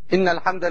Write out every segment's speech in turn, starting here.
إن الحمد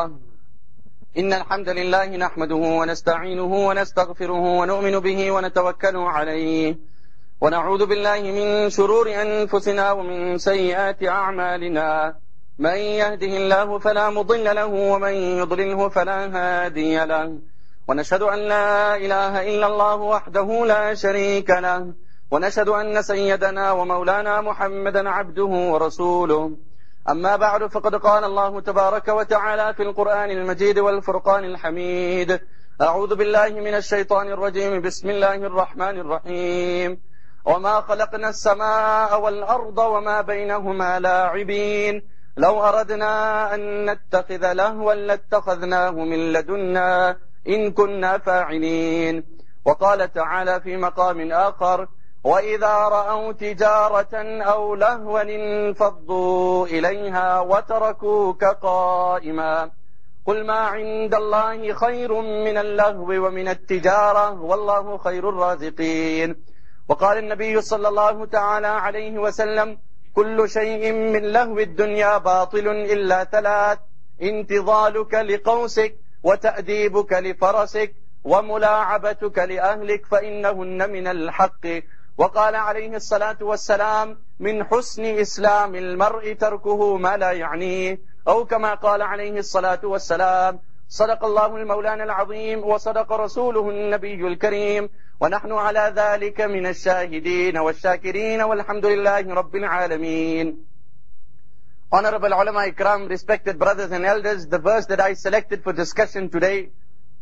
لله نحمده ونستعينه ونستغفره ونؤمن به ونتوكل عليه ونعوذ بالله من شرور أنفسنا ومن سيئات أعمالنا. من يهده الله فلا مضل له ومن يضلله فلا هادي له، ونشهد أن لا إله إلا الله وحده لا شريك له، ونشهد أن سيدنا ومولانا محمدا عبده ورسوله. أما بعد، فقد قال الله تبارك وتعالى في القرآن المجيد والفرقان الحميد: أعوذ بالله من الشيطان الرجيم، بسم الله الرحمن الرحيم. وما خلقنا السماء والأرض وما بينهما لاعبين، لو أردنا أن نتخذ لهوا لاتخذناه من لدنا إن كنا فاعلين. وقال تعالى في مقام آخر: وإذا رأوا تجارة أو لهوا انفضوا إليها وتركوك قائما قل ما عند الله خير من اللهو ومن التجارة والله خير الرازقين. وقال النبي صلى الله تعالى عليه وسلم: كل شيء من لهو الدنيا باطل إلا ثلاث: انتظالك لقوسك، وتأديبك لفرسك، وملاعبتك لأهلك، فإنهن من الحق. وقال عليه الصلاة والسلام: من حسن إسلام المرء تركه ما لا يعنيه، أو كما قال عليه الصلاة والسلام. صدق الله المولانا العظيم وصدق رسوله النبي الكريم، ونحن على ذلك من الشاهدين والشاكرين والحمد لله رب العالمين. Honorable ulama ikram, respected brothers and elders, the verse that I selected for discussion today,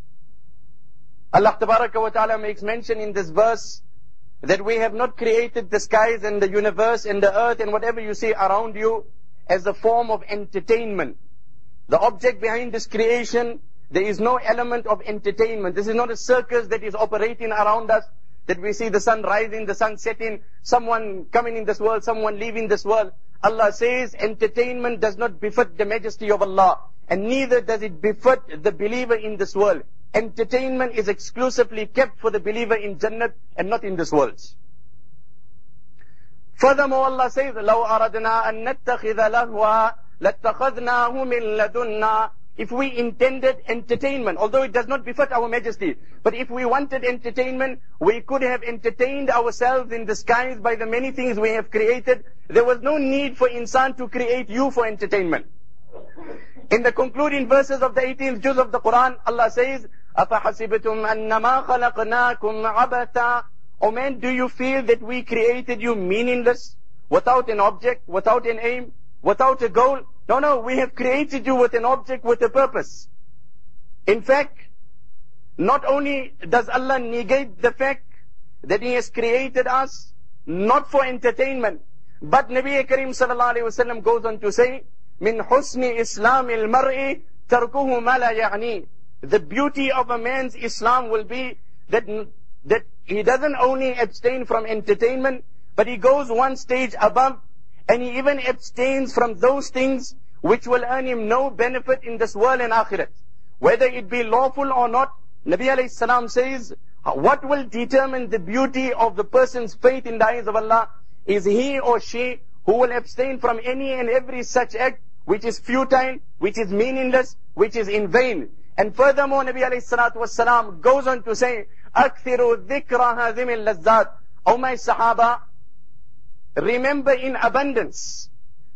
Allah Tabaraka wa Ta'ala makes mention in this verse that we have not created the skies and the universe and the earth and whatever you see around you as a form of entertainment. The object behind this creation, there is no element of entertainment. This is not a circus that is operating around us, that we see the sun rising, the sun setting, someone coming in this world, someone leaving this world. Allah says entertainment does not befit the majesty of Allah, and neither does it befit the believer in this world. Entertainment is exclusively kept for the believer in Jannah and not in this world. Furthermore, Allah says, لَوْ أَرَدْنَا أَن نَتَّخِذَ لَهْوًا لَاتَّخَذْنَاهُ مِن لَدُنَّا. If we intended entertainment, although it does not befit our majesty, but if we wanted entertainment, we could have entertained ourselves in the skies by the many things we have created. There was no need for insan to create you for entertainment. In the concluding verses of the 18th juz of the Quran, Allah says, أَفَحَسِبْتُمْ أَنَّمَا خَلَقْنَاكُمْ عَبَثًا. O man, do you feel that we created you meaningless, without an object, without an aim, without a goal? No, we have created you with an object, with a purpose. In fact, not only does Allah negate the fact that He has created us not for entertainment, but Nabi Karim sallallahu alayhi wa sallam goes on to say, min husni Islam al-mar'i tarkuhu ma la ya'ni. The beauty of a man's Islam will be that he doesn't only abstain from entertainment, but he goes one stage above, and he even abstains from those things which will earn him no benefit in this world and akhirat. Whether it be lawful or not, Nabi alayhi salam says, what will determine the beauty of the person's faith in the eyes of Allah is he or she who will abstain from any and every such act which is futile, which is meaningless, which is in vain. And furthermore, Nabi alayhi salatu wassalam goes on to say, أَكْثِرُوا ذِكْرَ هَذِمِ اللَّذَّاتِ. O my Sahaba, remember in abundance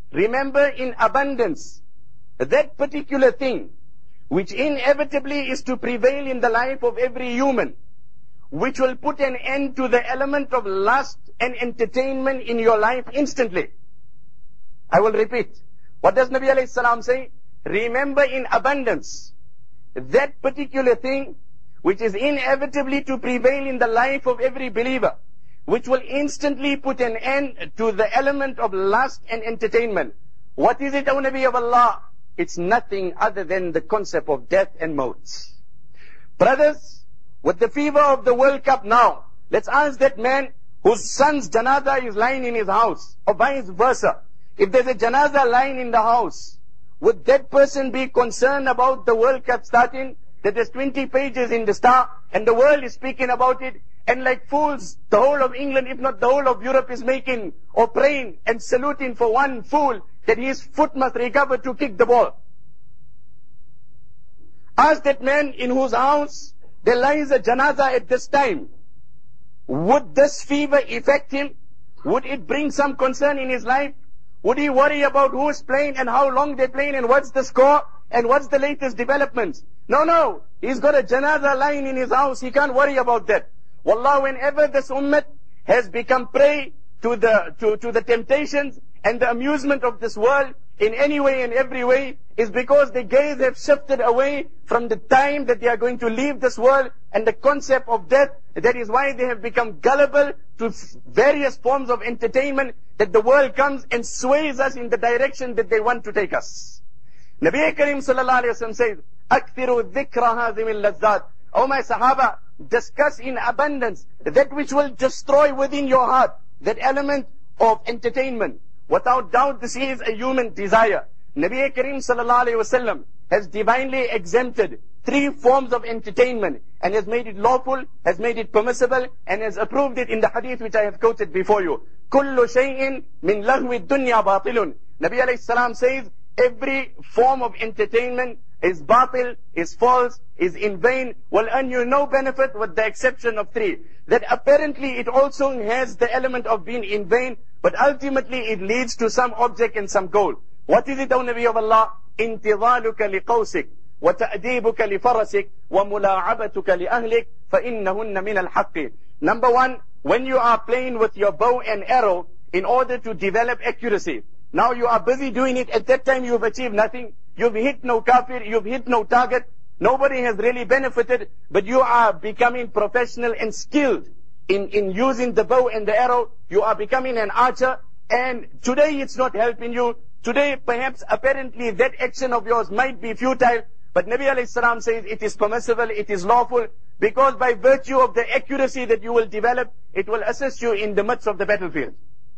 that particular thing which inevitably is to prevail in the life of every human, which will put an end to the element of lust and entertainment in your life instantly. I will repeat. What does Nabi alayhi salam say? Remember in abundance that particular thing which is inevitably to prevail in the life of every believer, which will instantly put an end to the element of lust and entertainment. What is it, O Nabi of Allah? It's nothing other than the concept of death and maut. Brothers, with the fever of the World Cup now, let's ask that man whose son's janaza is lying in his house, or vice versa. If there's a janaza lying in the house, would that person be concerned about the World Cup starting? That there's 20 pages in the Star, and the world is speaking about it, and like fools, the whole of England, if not the whole of Europe, is making or praying and saluting for one fool that his foot must recover to kick the ball. Ask that man in whose house there lies a janaza at this time. Would this fever affect him? Would it bring some concern in his life? Would he worry about who's playing and how long they're playing and what's the score and what's the latest developments? No. He's got a janaza lying in his house. He can't worry about that. Wallah, whenever this ummah has become prey to the temptations and the amusement of this world in any way and every way, is because the gaze have shifted away from the time that they are going to leave this world and the concept of death. That is why they have become gullible to various forms of entertainment, that the world comes and sways us in the direction that they want to take us. Nabi Karim sallallahu alayhi wa sallam says, أَكْثِرُوا ذِكْرَ هَذِمِ اللَّذَّاتِ. O my Sahaba, discuss in abundance that which will destroy within your heart that element of entertainment. Without doubt, this is a human desire. Nabi Karim sallallahu alayhi wa sallam has divinely exempted 3 forms of entertainment and has made it lawful, has made it permissible, and has approved it in the hadith which I have quoted before you. كُلُّ شَيْءٍ مِّن لَهْوِ الدُّنْيَا بَاطِلٌ. Nabi alayhi salam says, every form of entertainment is batil, is false, is in vain, will earn you no benefit with the exception of 3. That apparently it also has the element of being in vain, but ultimately it leads to some object and some goal. What is it, O Nabi of Allah? انتظالك لقوسك وتأديبك لفرسك وملاعبتك لأهلك فإنهن من الحق. Number 1, when you are playing with your bow and arrow in order to develop accuracy. Now you are busy doing it. At that time you've achieved nothing. You've hit no kafir, you've hit no target. Nobody has really benefited, but you are becoming professional and skilled in using the bow and the arrow. You are becoming an archer, and today it's not helping you. Today perhaps apparently that action of yours might be futile, but Nabi alayhi salam says it is permissible, it is lawful, because by virtue of the accuracy that you will develop, it will assist you in the midst of the battlefield.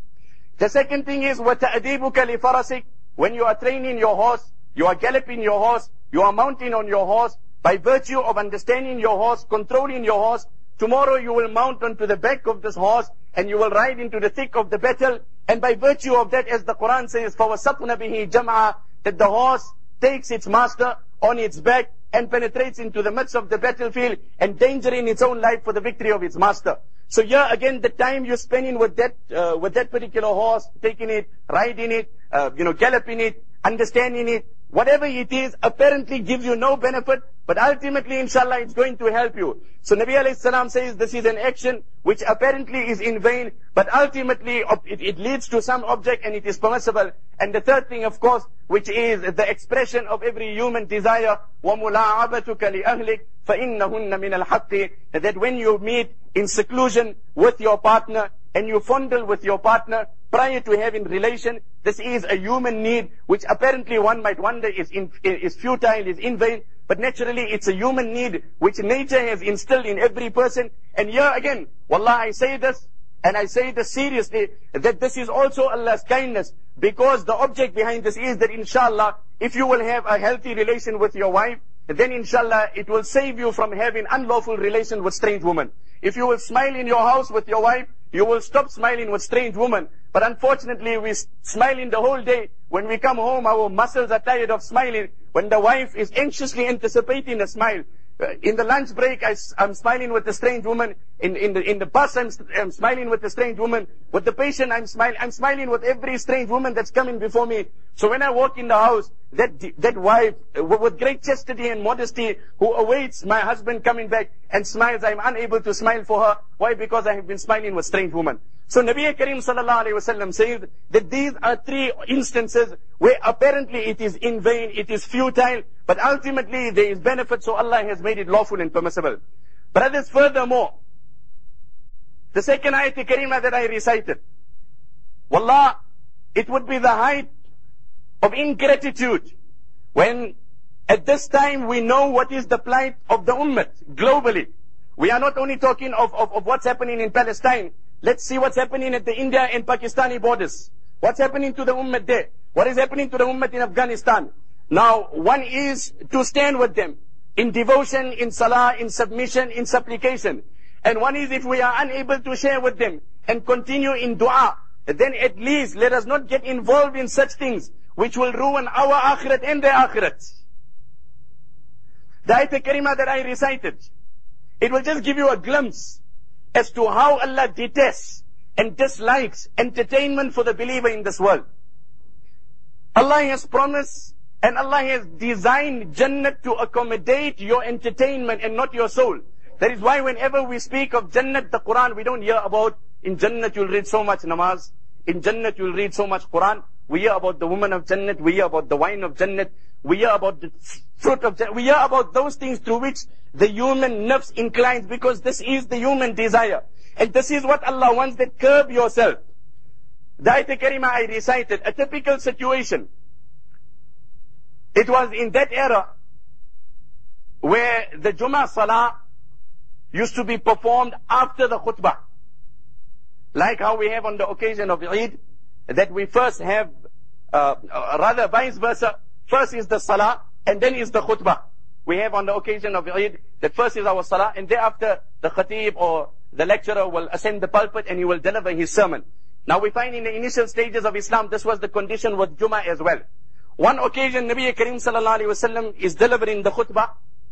The second thing is وَتَأْدِيبُكَ لِفَرَسِكَ. When you are training your horse, you are galloping your horse, you are mounting on your horse, by virtue of understanding your horse, controlling your horse, tomorrow you will mount onto the back of this horse and you will ride into the thick of the battle. And by virtue of that, as the Quran says, فَوَسَطْنَ بِهِ جَمْعًا, that the horse takes its master on its back and penetrates into the midst of the battlefield, endangering its own life for the victory of its master. So here again, the time you're spending with that particular horse, taking it, riding it, galloping it, understanding it, whatever it is, apparently gives you no benefit, but ultimately, inshallah, it's going to help you. So Nabi alayhi salam says this is an action which apparently is in vain, but ultimately it leads to some object and it is permissible. And the third thing, of course, which is the expression of every human desire, وَمُلَاعَبَتُكَ لِأَهْلِكَ فَإِنَّهُنَّ مِنَ الْحَقِّ. That when you meet in seclusion with your partner and you fondle with your partner prior to having relation, this is a human need which apparently one might wonder is futile, is in vain, but naturally it's a human need which nature has instilled in every person. And here again, wallah, I say this, and I say this seriously, that this is also Allah's kindness, because the object behind this is that inshallah, if you will have a healthy relation with your wife, then inshallah it will save you from having unlawful relation with strange women. If you will smile in your house with your wife, you will stop smiling with strange women. But unfortunately, we smiling the whole day. When we come home, our muscles are tired of smiling. When the wife is anxiously anticipating a smile. In the lunch break, I'm smiling with a strange woman. In the bus, I'm smiling with a strange woman. With the patient, I'm smiling with every strange woman that's coming before me. So when I walk in the house, that wife, with great chastity and modesty, who awaits my husband coming back and smiles, I'm unable to smile for her. Why? Because I have been smiling with strange women. So Nabi Karim sallallahu alayhi wa sallam says that these are 3 instances where apparently it is in vain, it is futile, but ultimately there is benefit, so Allah has made it lawful and permissible. Brothers, furthermore, the second ayat karima that I recited, wallah, it would be the height of ingratitude when at this time we know what is the plight of the ummah globally. We are not only talking of what's happening in Palestine. Let's see what's happening at the India and Pakistani borders. What's happening to the ummah there? What is happening to the ummah in Afghanistan? Now, one is to stand with them in devotion, in salah, in submission, in supplication. And one is if we are unable to share with them and continue in dua, then at least let us not get involved in such things which will ruin our akhirat and their akhirat. The ayat al-Karimah that I recited, it will just give you a glimpse as to how Allah detests and dislikes entertainment for the believer in this world. Allah has promised and Allah has designed Jannat to accommodate your entertainment and not your soul. That is why whenever we speak of Jannat, the Quran, we don't hear about, in Jannat you'll read so much namaz, in Jannat you'll read so much Quran. We hear about the woman of Jannat, we hear about the wine of Jannat, we hear about the fruit of Jannat, we hear about those things through which the human nafs inclines, because this is the human desire. And this is what Allah wants, that curb yourself. The ayat al-Karimah I recited, a typical situation. It was in that era where the Jummah Salah used to be performed after the khutbah. Like how we have on the occasion of Eid, that we first have, rather vice versa, first is the Salah and then is the khutbah. We have on the occasion of Eid, that first is our Salah and thereafter the Khatib or the lecturer will ascend the pulpit and he will deliver his sermon. Now we find in the initial stages of Islam, this was the condition with Jummah as well. One occasion, Nabi Karim sallallahu alaihi wasallam is delivering the khutbah.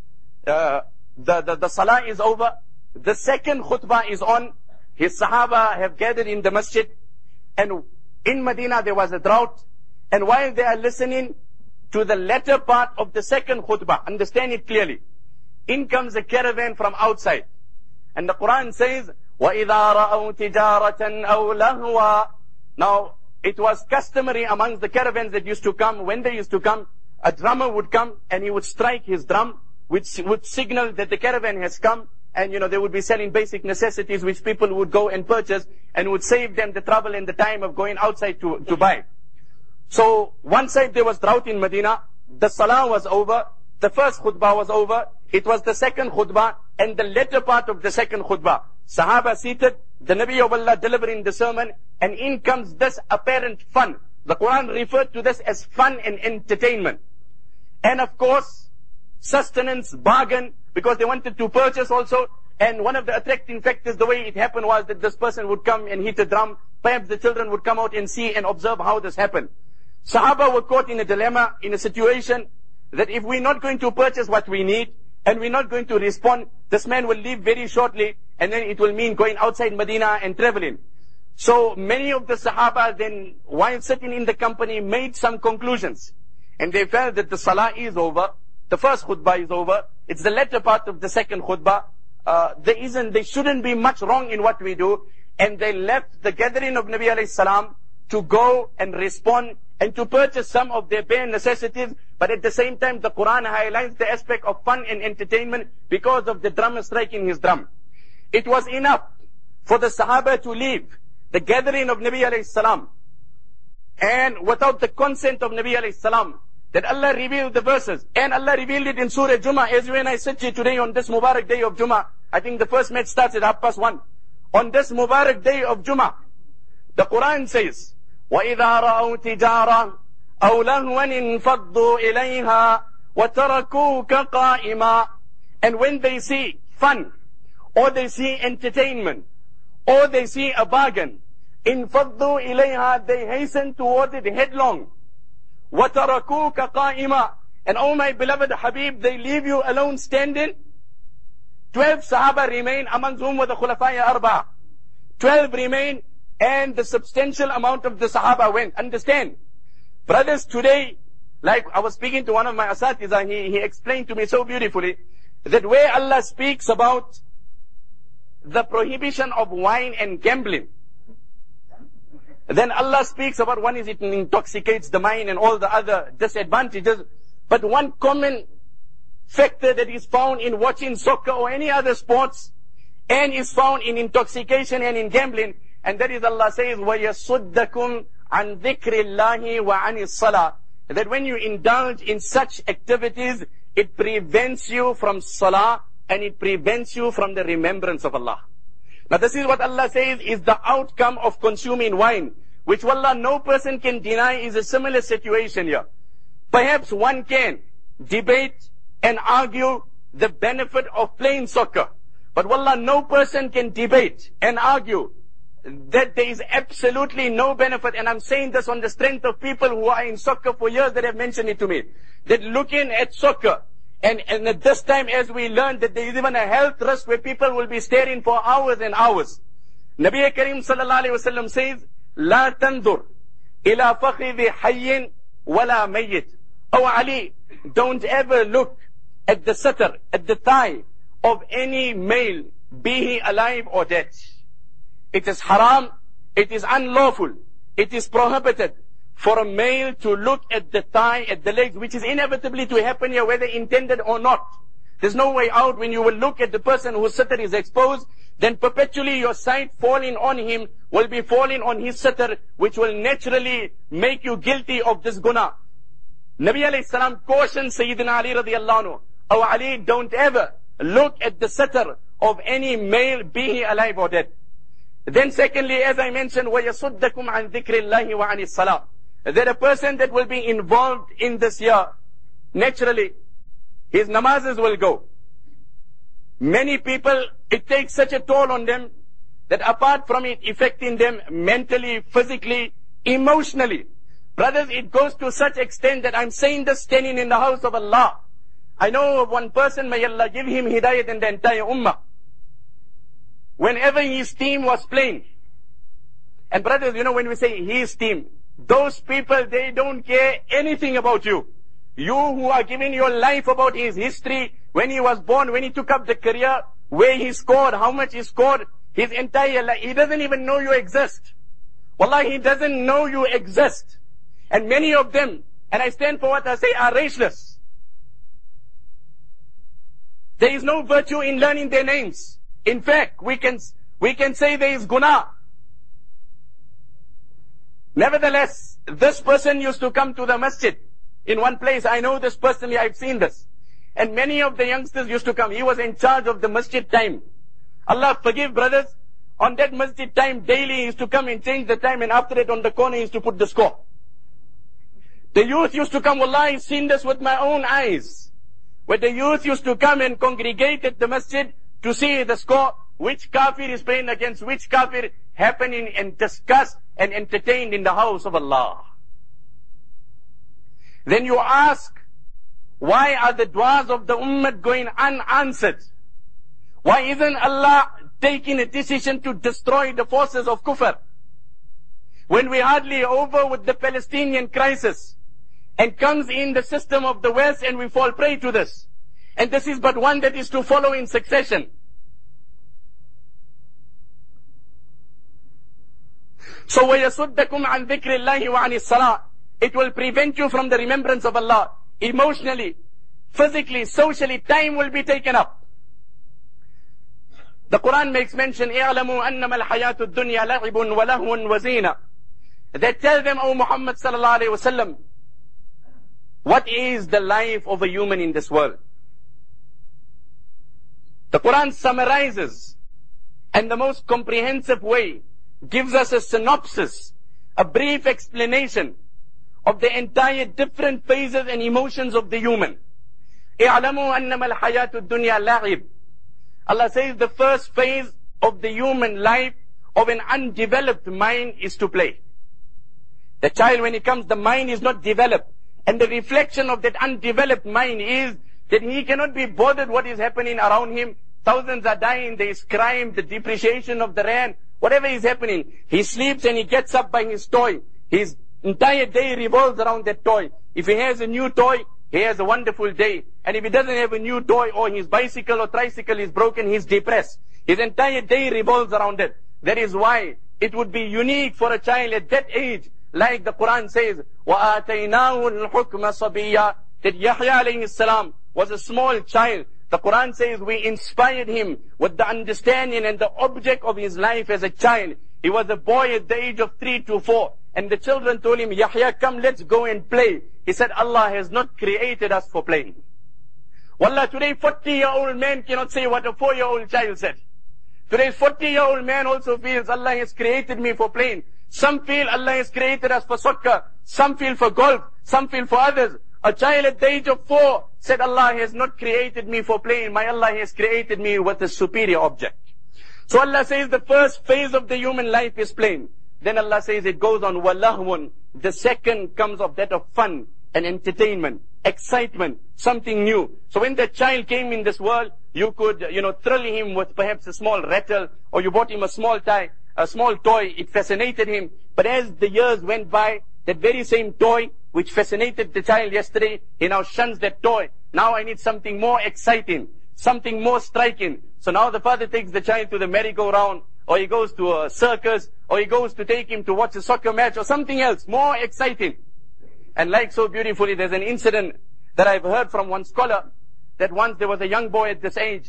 The Salah is over. The second khutbah is on. His Sahaba have gathered in the masjid. And in Medina there was a drought. And while they are listening to the latter part of the second khutbah, understand it clearly, in comes a caravan from outside. And the Quran says, وَإِذَا رَأَوْا تِجَارَةً أَوْ لَهْوًا. Now, it was customary amongst the caravans that used to come, when they used to come, a drummer would come and he would strike his drum, which would signal that the caravan has come. And they would be selling basic necessities which people would go and purchase and would save them the trouble and the time of going outside to buy. So, one side there was drought in Medina, the Salah was over, the first khutbah was over, it was the second khutbah and the latter part of the second khutbah. Sahaba seated, the Nabi of Allah delivering the sermon, and in comes this apparent fun. The Quran referred to this as fun and entertainment. And of course, sustenance, bargain, because they wanted to purchase also. And one of the attracting factors, the way it happened was that this person would come and hit a drum. Perhaps the children would come out and see and observe how this happened. Sahaba were caught in a dilemma, in a situation, that if we're not going to purchase what we need, and we're not going to respond, this man will leave very shortly, and then it will mean going outside Medina and traveling. So many of the Sahaba then, while sitting in the company, made some conclusions. And they felt that the Salah is over, the first khutbah is over, it's the latter part of the second khutbah. There shouldn't be much wrong in what we do. And they left the gathering of Nabi alayhi salam to go and respond and to purchase some of their bare necessities. But at the same time, the Quran highlights the aspect of fun and entertainment because of the drummer striking his drum. It was enough for the Sahaba to leave the gathering of Nabi alayhi salam, and without the consent of Nabi alayhi salam, that Allah revealed the verses. And Allah revealed it in Surah Jummah. As you and I sit here today on this Mubarak day of Jummah, I think the first match starts at 1:30. On this Mubarak day of Jummah, the Quran says, وَإِذَا رَأَوْا تِجَارًا أَوْ لَهْوًا انْفَضُّوا إِلَيْهَا وَتَرَكُوكَ قَائِمًا. And when they see fun, or they see entertainment, or they see a bargain, انْفَضُّوا إِلَيْهَا, they hasten toward it headlong. وَتَرَكُوكَ قَائِمًا. And oh my beloved Habib, they leave you alone standing. 12 Sahaba remain, amongst whom were the Khulafai Arba. 12 remain, and the substantial amount of the Sahaba went. Understand? Brothers, today, like I was speaking to one of my asatiza, he explained to me so beautifully, that where Allah speaks about the prohibition of wine and gambling, then Allah speaks about one is it intoxicates the mind and all the other disadvantages. But one common factor that is found in watching soccer or any other sports, and is found in intoxication and in gambling, and that is Allah says, وَيَصُدَّكُمْ عَنْ ذِكْرِ اللَّهِ وَعَنِ الصَّلَاةِ. That when you indulge in such activities, it prevents you from salah, and it prevents you from the remembrance of Allah. Now this is what Allah says is the outcome of consuming wine, which wallah no person can deny is a similar situation here. Perhaps one can debate and argue the benefit of playing soccer, but wallah no person can debate and argue that there is absolutely no benefit. And I'm saying this on the strength of people who are in soccer for years that have mentioned it to me, that looking at soccer And at this time, as we learned, that there is even a health risk where people will be staring for hours and hours. Nabi Karim sallallahu alayhi wasallam says, لا تنظر إلى فخذ حي ولا ميت. Oh Ali, don't ever look at the satr, at the thigh of any male, be he alive or dead. It is haram, it is unlawful, it is prohibited for a male to look at the thigh, at the legs, which is inevitably to happen here, whether intended or not. There's no way out. When you will look at the person whose satr is exposed, then perpetually your sight falling on him will be falling on his satr, which will naturally make you guilty of this guna. Nabi alayhi salam cautioned Sayyidina Ali radiallahu anhu, oh Ali, don't ever look at the satr of any male, be he alive or dead. Then secondly, as I mentioned, وَيَصُدَّكُمْ عَنْ ذِكْرِ اللَّهِ وَعَنِ الصَّلَاةِ. That a person that will be involved in this year, naturally, his namazes will go. Many people, it takes such a toll on them that apart from it affecting them mentally, physically, emotionally, brothers, it goes to such extent that I'm saying this standing in the house of Allah. I know of one person, may Allah give him hidayat in the entire ummah. Whenever his team was playing, and brothers, you know, when we say his team, those people, they don't care anything about you. You who are giving your life about his history, when he was born, when he took up the career, where he scored, how much he scored, his entire life, he doesn't even know you exist. Wallah, he doesn't know you exist. And many of them, and I stand for what I say, are raceless. There is no virtue in learning their names. In fact, we can say there is guna. Nevertheless, this person used to come to the masjid in one place. I know this personally, I've seen this. And many of the youngsters used to come. He was in charge of the masjid time. Allah forgive brothers. On that masjid time, daily he used to come and change the time, and after that on the corner he used to put the score. The youth used to come. Wallah, I've seen this with my own eyes. Where the youth used to come and congregate at the masjid to see the score, which kafir is playing against which kafir, happening and discussed and entertained in the house of Allah. Then you ask, why are the du'as of the ummah going unanswered? Why isn't Allah taking a decision to destroy the forces of kufr? When we hardly over with the Palestinian crisis, and comes in the system of the West, and we fall prey to this. And this is but one that is to follow in succession. So وَيَصُدَّكُمْ عَنْ ذِكْرِ اللَّهِ وَعَنِ الصَّلَاةِ. It will prevent you from the remembrance of Allah. Emotionally, physically, socially, time will be taken up. The Quran makes mention, اعلموا أنما الحياة الدنيا لعب ولهو وزينة. They tell them, O Muhammad sallallahu alayhi wa sallam, what is the life of a human in this world? The Quran summarizes, and the most comprehensive way, gives us a synopsis, a brief explanation of the entire different phases and emotions of the human. اعلموا أنما الحياة الدنيا لعب. Allah says the first phase of the human life of an undeveloped mind is to play. The child, when he comes, the mind is not developed. And the reflection of that undeveloped mind is that he cannot be bothered what is happening around him. Thousands are dying, there is crime, the depreciation of the rand, whatever is happening. He sleeps and he gets up by his toy. His entire day revolves around that toy. If he has a new toy, he has a wonderful day. And if he doesn't have a new toy, or his bicycle or tricycle is broken, he's depressed. His entire day revolves around it. That is why it would be unique for a child at that age, like the Quran says, وَآتَيْنَاهُ الْحُكْمَ صَبِيًّا, that Yahya alayhi salam was a small child. The Quran says we inspired him with the understanding and the object of his life as a child. He was a boy at the age of 3 to 4. And the children told him, Yahya, come, let's go and play. He said, Allah has not created us for playing. Wallah, today 40-year-old man cannot say what a 4-year-old child said. Today's 40-year-old man also feels Allah has created me for playing. Some feel Allah has created us for soccer. Some feel for golf. Some feel for others. A child at the age of 4 said, Allah has not created me for playing. My Allah has created me with a superior object. So Allah says the first phase of the human life is playing. Then Allah says it goes on, وَلَهْوٌ. The second comes of that of fun and entertainment. excitement, something new. So when the child came in this world, you could, thrill him with perhaps a small rattle, or you bought him a small toy. It fascinated him. But as the years went by, that very same toy which fascinated the child yesterday, he now shuns that toy. Now I need something more exciting, something more striking. So now the father takes the child to the merry-go-round, or he goes to a circus, or he goes to take him to watch a soccer match, or something else more exciting. And like so beautifully, there's an incident that I've heard from one scholar, that once there was a young boy at this age,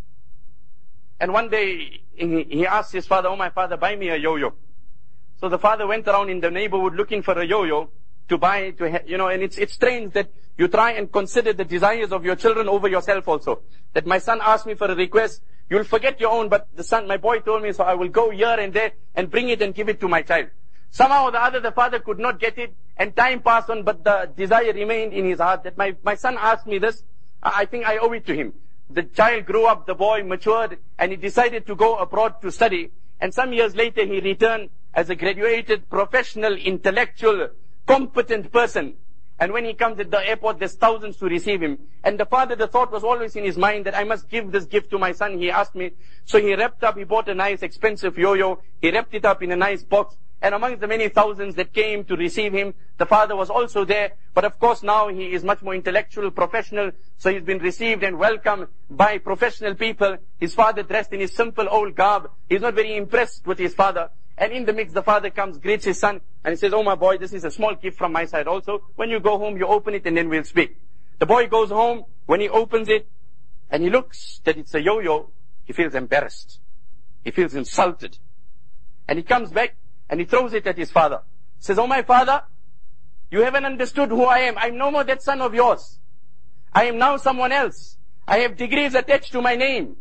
and one day he asked his father, "Oh, my father, buy me a yo-yo." So the father went around in the neighborhood looking for a yo-yo to buy, and it's strange that you try and consider the desires of your children over yourself also. That my son asked me for a request, you'll forget your own, but my boy told me, so I will go here and there and bring it and give it to my child. Somehow or the other, the father could not get it, and time passed on, but the desire remained in his heart that my son asked me this, I think I owe it to him. The child grew up, the boy matured, and he decided to go abroad to study. And some years later, he returned as a graduated, professional, intellectual, competent person. And when he comes at the airport, there's thousands to receive him. And the father, the thought was always in his mind that I must give this gift to my son. He asked me. So he bought a nice, expensive yo-yo. He wrapped it up in a nice box. And amongst the many thousands that came to receive him, the father was also there. But of course now he is much more intellectual, professional. So he's been received and welcomed by professional people. His father dressed in his simple old garb. He's not very impressed with his father. And in the mix, the father comes, greets his son, and he says, "Oh, my boy, this is a small gift from my side also. When you go home, you open it and then we'll speak." The boy goes home. When he opens it and he looks that it's a yo-yo, he feels embarrassed. He feels insulted. And he comes back and he throws it at his father. He says, "Oh, my father, you haven't understood who I am. I'm no more that son of yours. I am now someone else. I have degrees attached to my name."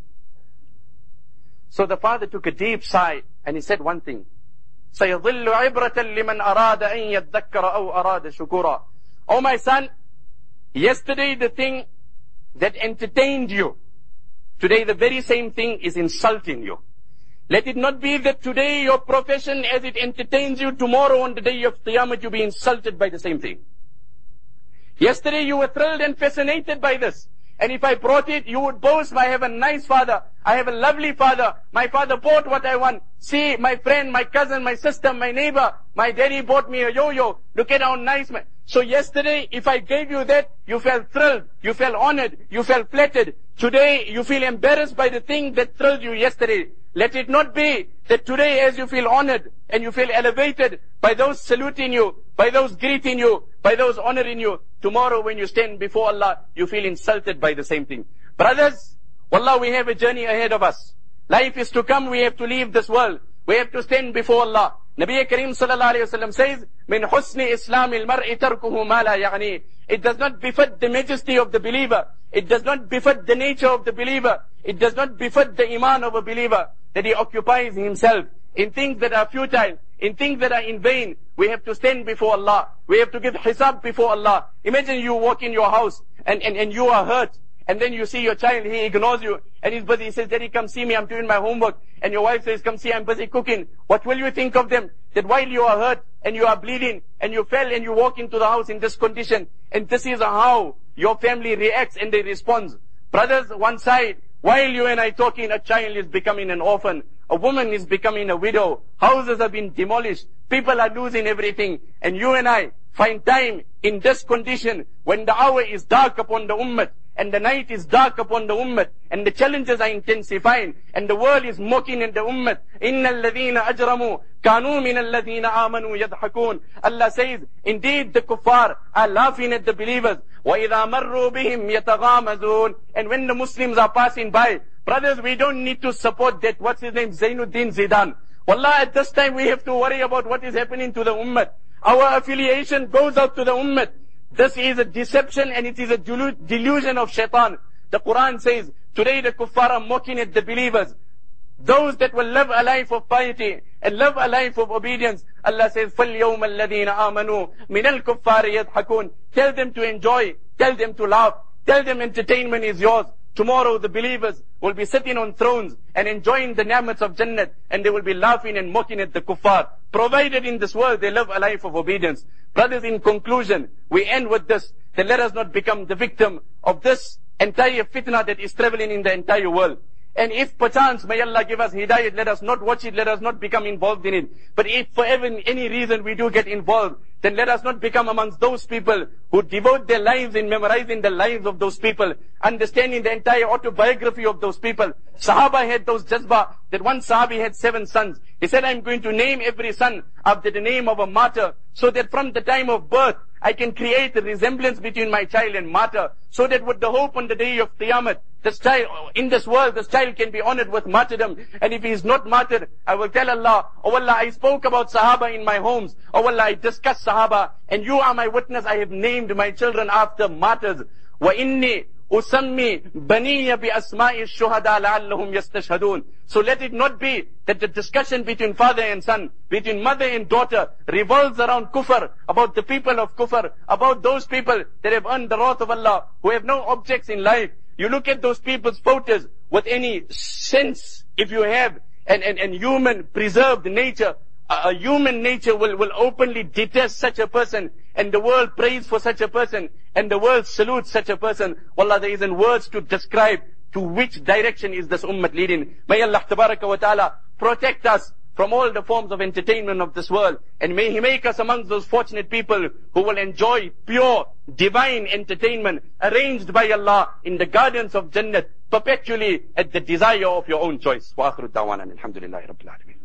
So the father took a deep sigh and he said one thing. سَيَظِلُّ عِبْرَةً لِمَنْ أَرَادَ أَنْ يَذَّكَّرَ أَوْ أَرَادَ شُكُورًا. "Oh, my son, yesterday the thing that entertained you, today the very same thing is insulting you. Let it not be that today your profession, as it entertains you, tomorrow on the day of Qiyamah you be insulted by the same thing. Yesterday you were thrilled and fascinated by this. And if I brought it, you would boast, I have a nice father. I have a lovely father. My father bought what I want. See, my friend, my cousin, my sister, my neighbor, my daddy bought me a yo-yo. Look at how nice So yesterday, if I gave you that, you felt thrilled, you felt honored, you felt flattered. Today, you feel embarrassed by the thing that thrilled you yesterday. Let it not be that today, as you feel honored and you feel elevated by those saluting you, by those greeting you, by those honoring you, tomorrow when you stand before Allah, you feel insulted by the same thing. Brothers, wallah, we have a journey ahead of us. Life is to come, we have to leave this world. We have to stand before Allah. Nabi Kareem sallallahu alayhi wa sallam says, "Min husni Islam al-mar'i tarkuhu ma la ya'ni." It does not befit the majesty of the believer. It does not befit the nature of the believer. It does not befit the iman of a believer that he occupies himself in things that are futile, in things that are in vain. We have to stand before Allah. We have to give hisab before Allah. Imagine you walk in your house and you are hurt. And then you see your child, he ignores you, and he's busy. He says, "Daddy, come see me, I'm doing my homework." And your wife says, "Come see, I'm busy cooking." What will you think of them? That while you are hurt, and you are bleeding, and you fell, and you walk into the house in this condition, and this is how your family reacts, and they respond. Brothers, one side, while you and I talking, a child is becoming an orphan. A woman is becoming a widow. Houses have been demolished. People are losing everything. And you and I find time in this condition, when the hour is dark upon the ummah, and the night is dark upon the ummah, and the challenges are intensifying, and the world is mocking at the ummah. إِنَّ الَّذِينَ أَجْرَمُوا كَانُوا مِنَ الَّذِينَ آمَنُوا يَضْحَكُونَ. Allah says, indeed the kuffar are laughing at the believers. وَإِذَا مَرُّوا بِهِمْ يَتَغَامَزُونَ. And when the Muslims are passing by, brothers, we don't need to support that, what's his name, Zainuddin Zidane. Wallah, at this time we have to worry about what is happening to the ummah. Our affiliation goes out to the ummah. This is a deception and it is a delusion of shaitan. The Quran says, today the kuffar are mocking at the believers. Those that will live a life of piety and live a life of obedience. Allah says, فَالْيَوْمَ الَّذِينَ آمَنُوا مِنَ الْكُفَّارِ يَضْحَكُونَ. Tell them to enjoy, tell them to laugh, tell them entertainment is yours. Tomorrow the believers will be sitting on thrones and enjoying the ni'mats of Jannah, and they will be laughing and mocking at the kuffar, provided in this world they live a life of obedience. Brothers, in conclusion, we end with this, then let us not become the victim of this entire fitna that is traveling in the entire world. And if perchance, may Allah give us hidayat, let us not watch it, let us not become involved in it. But if for any reason we do get involved, then let us not become amongst those people who devote their lives in memorizing the lives of those people, understanding the entire autobiography of those people. Sahaba had those jazba, that one Sahabi had 7 sons. He said, I'm going to name every son after the name of a martyr, so that from the time of birth, I can create a resemblance between my child and martyr, so that with the hope on the day of Qiyamah, this child, in this world, this child can be honored with martyrdom. And if he is not martyred, I will tell Allah, oh Allah, I spoke about Sahaba in my homes. Oh Allah, I discussed Sahaba, and you are my witness, I have named my children after martyrs. وَإِنِّي أُسَمِّي بَنِيَّ بِأَسْمَاءِ الشُّهَدَى لَعَلَّهُمْ يَسْتَشْهَدُونَ. So let it not be that the discussion between father and son, between mother and daughter, revolves around kufr, about the people of kufr, about those people that have earned the wrath of Allah, who have no objects in life. You look at those people's photos with any sense, if you have, and human preserved nature, a human nature will openly detest such a person, and the world prays for such a person, and the world salutes such a person. Wallah, there isn't words to describe to which direction is this ummah leading. May Allah tabaraka wa ta'ala protect us from all the forms of entertainment of this world, and may He make us amongst those fortunate people who will enjoy pure, divine entertainment arranged by Allah in the gardens of Jannah, perpetually at the desire of your own choice. Wa akhiru da'wana alhamdulillahi rabbil alamin.